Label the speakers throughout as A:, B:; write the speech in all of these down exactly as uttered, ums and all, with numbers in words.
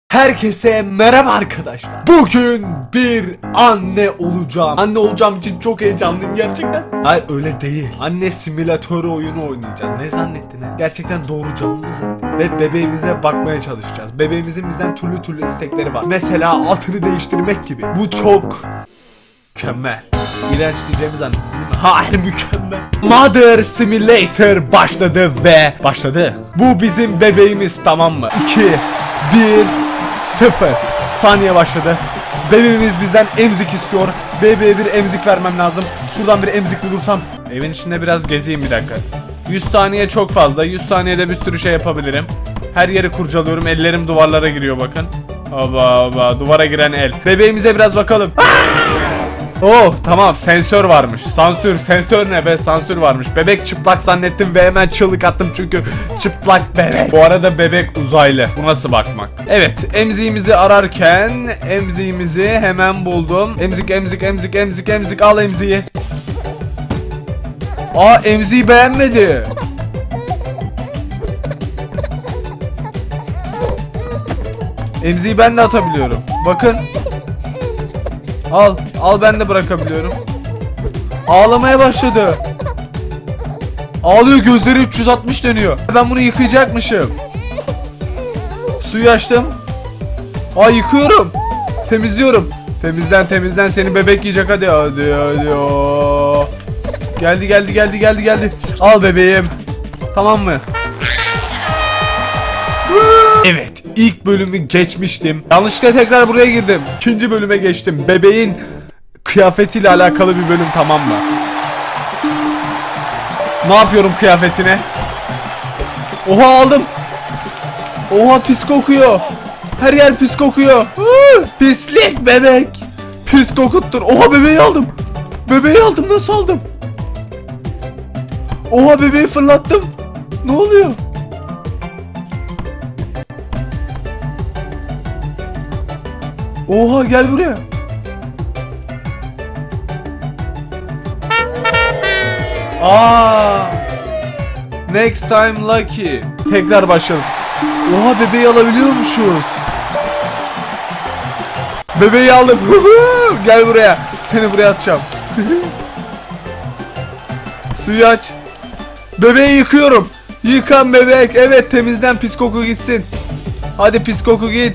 A: Herkese merhaba arkadaşlar. Bugün bir anne olacağım. Anne olacağım için çok heyecanlıyım gerçekten. Hayır öyle değil. Anne simülatörü oyunu oynayacağız. Ne zannettin ha? Gerçekten doğuracağımı zannettin. Ve bebeğimize bakmaya çalışacağız. Bebeğimizin bizden türlü türlü istekleri var. Mesela altını değiştirmek gibi. Bu çok mükemmel. İğrenç diyeceğimi zannettin değil mi? Hayır, mükemmel. Mother Simulator başladı ve başladı. Bu bizim bebeğimiz, tamam mı? iki bir sıfır saniye başladı. Bebeğimiz bizden emzik istiyor. Bebeğe bir emzik vermem lazım. Şuradan bir emzik bulursam. Evin içinde biraz gezeyim bir dakika. yüz saniye çok fazla. yüz saniyede bir sürü şey yapabilirim. Her yeri kurcalıyorum. Ellerim duvarlara giriyor bakın. Aba aba, duvara giren el. Bebeğimize biraz bakalım. Oh tamam, sensör varmış. Sansür, sensör ne be, sansür varmış. Bebek çıplak zannettim ve hemen çığlık attım çünkü çıplak bebek. Bu arada bebek uzaylı. Bu nasıl bakmak? Evet, emziğimizi ararken emziğimizi hemen buldum. Emzik emzik emzik emzik emzik, al emziği. Aa, emziği beğenmedi. Emziği ben de atabiliyorum. Bakın. Al, al, ben de bırakabiliyorum. Ağlamaya başladı. Ağlıyor, gözleri üç yüz altmış dönüyor. Ben bunu yıkayacakmışım. Suyu açtım. Aa, yıkıyorum. Temizliyorum. Temizlen temizlen, seni bebek yiyecek, hadi hadi hadi. Oo. Geldi geldi geldi geldi geldi. Al bebeğim. Tamam mı? Evet, ilk bölümü geçmiştim. Yanlışlıkla tekrar buraya girdim. İkinci bölüme geçtim. Bebeğin kıyafetiyle alakalı bir bölüm, tamam mı? Ne yapıyorum kıyafetine? Oha, aldım. Oha, pis kokuyor. Her yer pis kokuyor. Hıı, pislik bebek. Pis kokuttur. Oha, bebeği aldım. Bebeği aldım, nasıl aldım? Oha, bebeği fırlattım. Ne oluyor? Oha, gel buraya. Aa! Next time lucky. Tekrar başlayalım. Oha, bebeği alabiliyormuşuz. Bebeği aldım. Gel buraya. Seni buraya atacağım. Suyu aç. Bebeği yıkıyorum. Yıkan bebek. Evet, temizden, pis koku gitsin. Hadi pis koku git.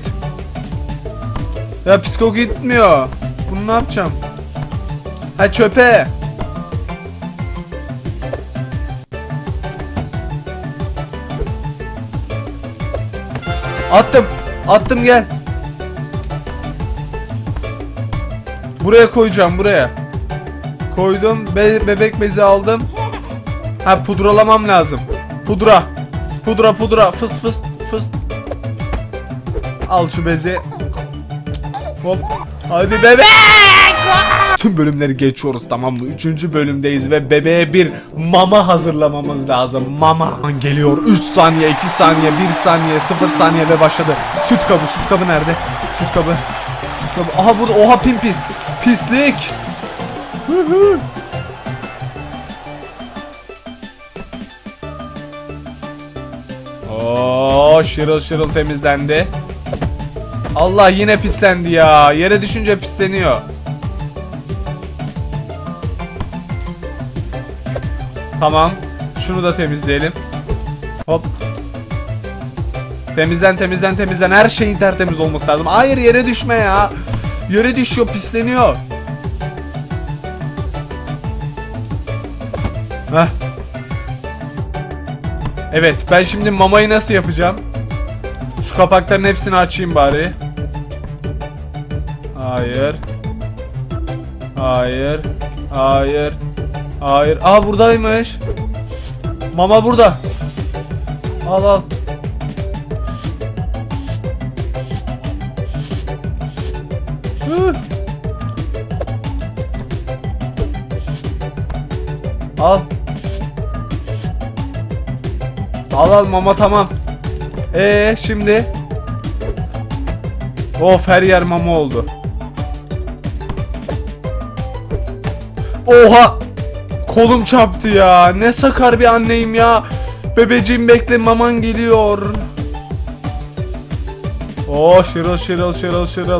A: Ya pis koku gitmiyor. Bunu ne yapacağım? Ha, çöpe. Attım. Attım, gel. Buraya koyacağım, buraya. Koydum. Be bebek bezi aldım. Ha, pudralamam lazım. Pudra. Pudra pudra. Fıst fıst fıst. Al şu bezi. Hop. Hadi bebek. Tüm bölümleri geçiyoruz, tamam mı? Üçüncü bölümdeyiz ve bebeğe bir mama hazırlamamız lazım. Mama geliyor. Üç saniye, iki saniye, bir saniye, sıfır saniye ve başladı. Süt kabı, süt kabı nerede? Süt kabı. Süt kabı. Aha, burada. Oha, pin pis. Pislik. Hı hı. Oo, şırıl şırıl temizlendi. Allah, yine pislendi ya. Yere düşünce pisleniyor. Tamam. Şunu da temizleyelim. Hop. Temizlen temizlen temizlen. Her şeyin tertemiz olması lazım. Hayır, yere düşme ya. Yere düşüyor, pisleniyor. Heh. Evet, ben şimdi mamayı nasıl yapacağım? Şu kapakların hepsini açayım bari. Hayır. Hayır. Hayır. Hayır. Aa, buradaymış. Mama burada. Al al. Hı. Al. Al al, mama tamam. Ee şimdi. Of, her yer mama oldu. Oha! Kolum çarptı ya. Ne sakar bir anneyim ya. Bebeğim bekle, maman geliyor. Oo, şırıl şırıl şırıl şırıl.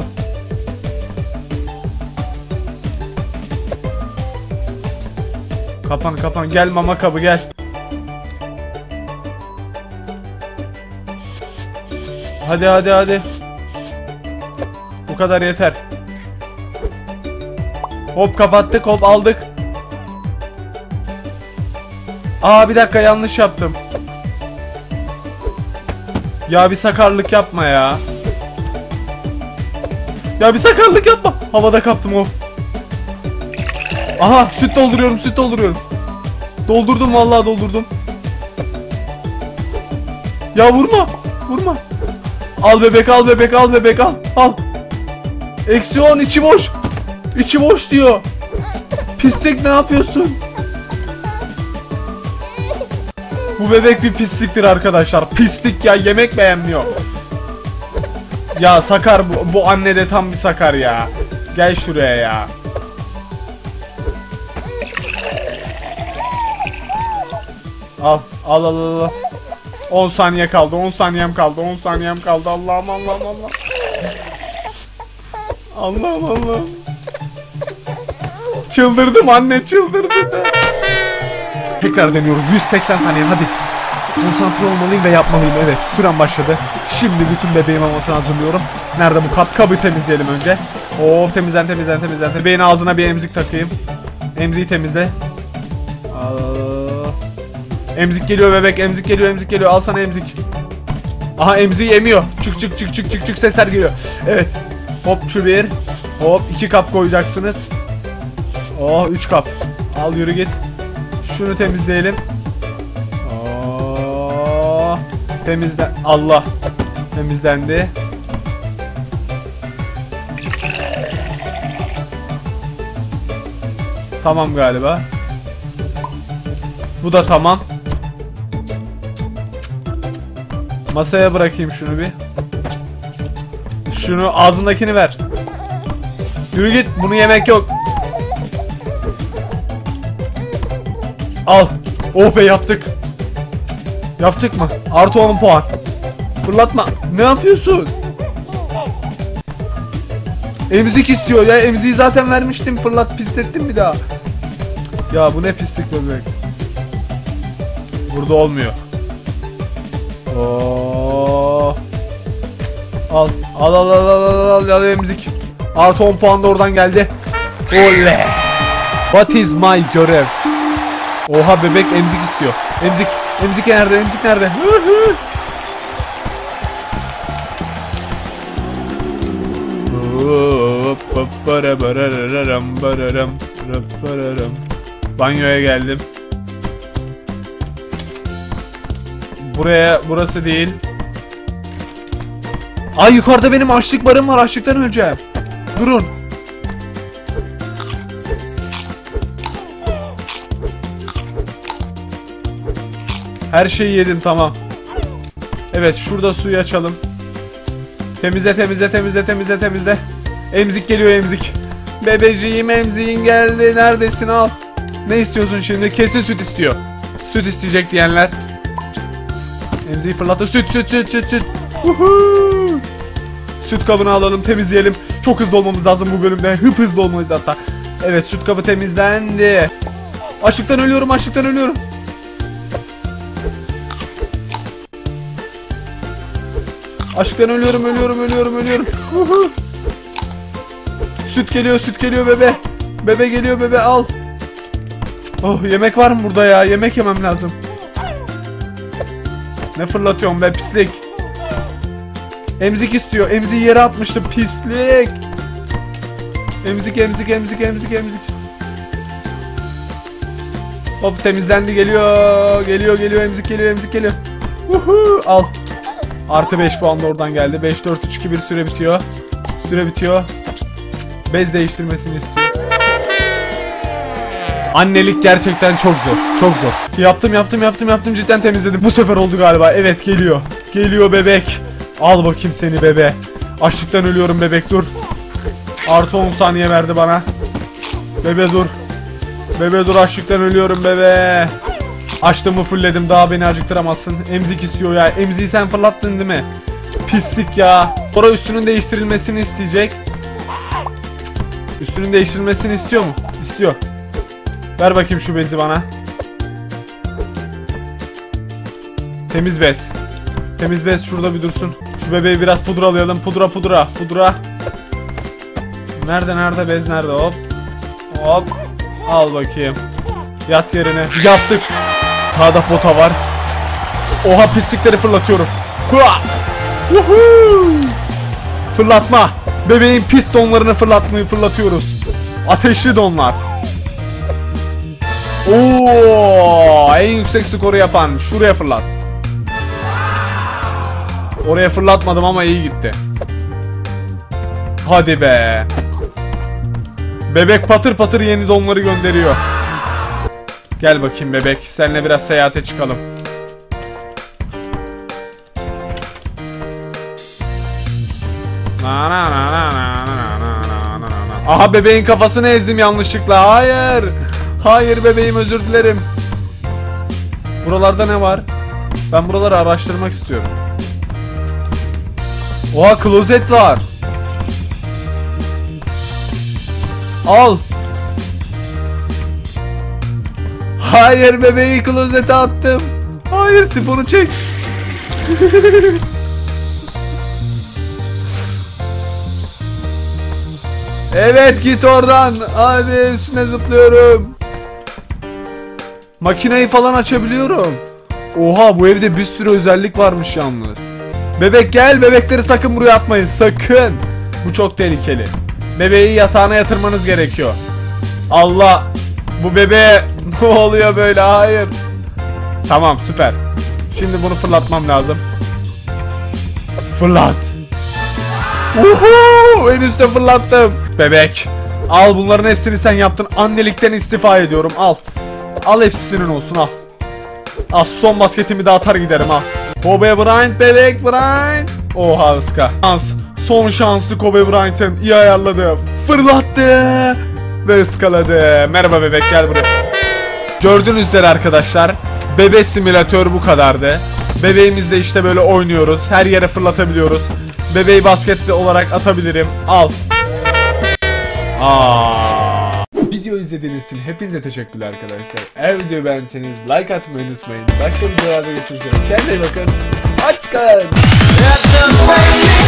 A: Kapan kapan, gel mama kabı gel. Hadi hadi hadi. Bu kadar yeter. Hop kapattık, hop aldık. Aa bir dakika, yanlış yaptım. Ya bir sakarlık yapma ya. Ya bir sakarlık yapma. Havada kaptım, hop. Aha, süt dolduruyorum, süt dolduruyorum. Doldurdum, vallahi doldurdum. Ya vurma, vurma. Al bebek, al bebek, al bebek, al, al. Eksi on, içi boş. İçi boş diyor. Pislik, ne yapıyorsun? Bu bebek bir pisliktir arkadaşlar. Pislik ya, yemek beğenmiyor. Ya sakar bu, bu anne de tam bir sakar ya. Gel şuraya ya. Al, al, al, al. on saniye kaldı, on saniyem kaldı, on saniyem kaldı. Allah'ım, Allah'ım, Allah'ım. Allah'ım, Allah'ım. Çıldırdım anne, çıldırdım. Tekrar deniyoruz. yüz seksen saniye, hadi. Konsantre olmalıyım ve yapmalıyım. Evet, süren başladı. Şimdi bütün bebeğin mamasını hazırlıyorum. Nerede bu kap? Kabı temizleyelim önce. Oo, temizlen temizlen temizlen. Bebeğin ağzına bir emzik takayım. Emziği temizle. Aa, emzik geliyor bebek, emzik geliyor, emzik geliyor. Al sana emzik. Aha, emziği yemiyor. Çık çık çık çık çık çık, sesler geliyor. Evet. Hop şu bir. Hop iki kap koyacaksınız. Oh, üç kap. Al yürü git. Şunu temizleyelim. Oh, temizle. Allah. Temizlendi. Tamam galiba. Bu da tamam. Masaya bırakayım şunu bir. Şunu, ağzındakini ver. Yürü git, bunu yemek yok. Al. Oh be, yaptık. Yaptık mı? Artı on puan. Fırlatma. Ne yapıyorsun? Emzik istiyor ya. Emziği zaten vermiştim. Fırlat, pislettim bir daha. Ya bu ne pislik bebek. Burada olmuyor. Oo. Al. Al al al al al al emzik. Artı on puan da oradan geldi. Oley. What is my görev? Oha, bebek emzik istiyor. Emzik. Emzik nerede? Emzik nerede? Banyoya geldim. Buraya, burası değil. Ay, yukarıda benim açlık barım var. Açlıktan öleceğim. Durun. Her şeyi yedim, tamam. Evet, şurada suyu açalım. Temizle temizle temizle temizle temizle. Emzik geliyor, emzik. Bebeciğim, emziğin geldi. Neredesin, al. Ne istiyorsun şimdi? Kesin süt istiyor. Süt isteyecek diyenler. Emziği fırlattı. Süt süt süt süt süt. Uhu. Süt kabını alalım, temizleyelim. Çok hızlı olmamız lazım bu bölümde. Hıp hızlı olmalıyız hatta. Evet, süt kabı temizlendi. Açlıktan ölüyorum, açlıktan ölüyorum. Açlıktan ölüyorum, ölüyorum, ölüyorum, ölüyorum. Uhu. Süt geliyor, süt geliyor bebe. Bebe geliyor, bebe al. Oh, yemek var mı burada ya? Yemek yemem lazım. Ne fırlatıyorum be, pislik. Emzik istiyor. Emziği yere atmıştım, pislik. Emzik, emzik, emzik, emzik, emzik. Hop, temizlendi, geliyor. Geliyor, geliyor, emzik geliyor, emzik geliyor. Uhu, al. Artı beş puan da oradan geldi. beş, dört, üç, iki, bir, süre bitiyor. Süre bitiyor. Bez değiştirmesini istiyor. Annelik gerçekten çok zor. Çok zor. Yaptım, yaptım, yaptım, yaptım. Cidden temizledim. Bu sefer oldu galiba. Evet, geliyor. Geliyor bebek. Al bakayım seni bebe. Açlıktan ölüyorum bebek, dur. Artı on saniye verdi bana. Bebe dur. Bebe dur, açlıktan ölüyorum bebe. Açtığımı fullledim, daha beni acıktıramazsın. Emzik istiyor ya. Emziği sen fırlattın değil mi? Pislik ya. Sonra üstünün değiştirilmesini isteyecek. Üstünün değiştirilmesini istiyor mu? İstiyor. Ver bakayım şu bezi bana. Temiz bez. Temiz bez şurada bir dursun. Şu bebeği biraz pudralayalım. Pudra pudra pudra. Nerede nerede bez nerede? Hop. Hop. Al bakayım. Yat yerine. Yattık. Sağda pota var. Oha pislikleri fırlatıyorum. Hua! Woohoo! Fırlatma. Bebeğin pis donlarını fırlatmayı fırlatıyoruz. Ateşli donlar. Oo! En yüksek skoru yapan şuraya fırlat. Oraya fırlatmadım ama iyi gitti. Hadi be. Bebek patır patır yeni donları gönderiyor. Gel bakayım bebek. Seninle biraz seyahate çıkalım. Aha bebeğin kafasını ezdim yanlışlıkla. Hayır. Hayır bebeğim, özür dilerim. Buralarda ne var? Ben buraları araştırmak istiyorum. Oha klozet var. Al. Hayır bebeği klozete attım. Hayır sifonu çek. Evet git oradan. Hadi üstüne zıplıyorum. Makineyi falan açabiliyorum. Oha bu evde bir sürü özellik varmış yalnız. Bebek gel, bebekleri sakın buraya atmayın sakın. Bu çok tehlikeli. Bebeği yatağına yatırmanız gerekiyor. Allah, bu bebeğe ne oluyor böyle? Hayır. Tamam süper. Şimdi bunu fırlatmam lazım. Fırlat. Uhu, en üstte fırlattım. Bebek al, bunların hepsini sen yaptın. Annelikten istifa ediyorum, al. Al hepsi senin olsun, al. Az son basketimi de atar giderim, al. Kobe Bryant bebek Bryant. Oha ıska. Şans. Son şansı Kobe Bryant'ın iyi ayarladı. Fırlattı. Ve ıskaladı. Merhaba bebek, gel buraya. Gördüğünüz üzere arkadaşlar, bebe simülatör bu kadardı. Bebeğimizle işte böyle oynuyoruz. Her yere fırlatabiliyoruz. Bebeği basket olarak atabilirim. Al. Aa. Video izlediğiniz için hepinize teşekkürler arkadaşlar. Eğer videoyu beğendiyseniz like atmayı unutmayın. Başka videolarda görüşmek üzere. Kendinize iyi bakın. Aç kalın.